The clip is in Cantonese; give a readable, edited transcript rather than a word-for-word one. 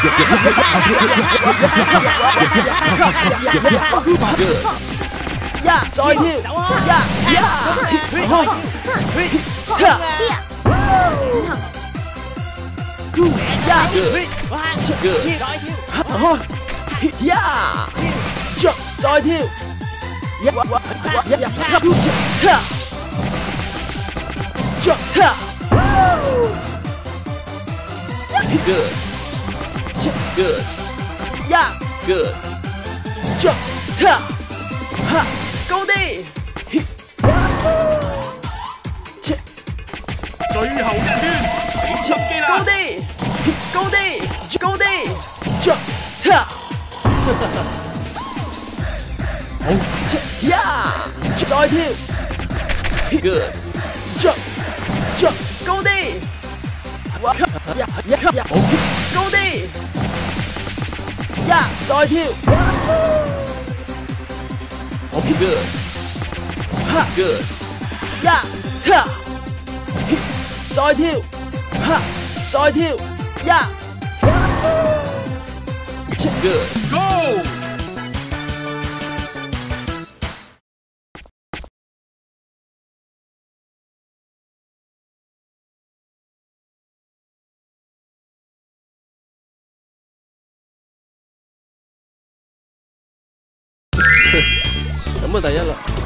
呀，再跳，呀，呀，再跳，Good. Good. Yeah. Good. Jump. Ha. Ha. 高啲。 最後一圈，俾心機啦！ 高啲，高啲，高啲。Jump. Ha. 好。呀。再跳。Good. Jump. Jump. 高啲。高啲，呀，再跳，Good，哈 ，Good，呀，哈，再跳，哈，再跳，呀 ，Good，Go。 咁啊，第一啦。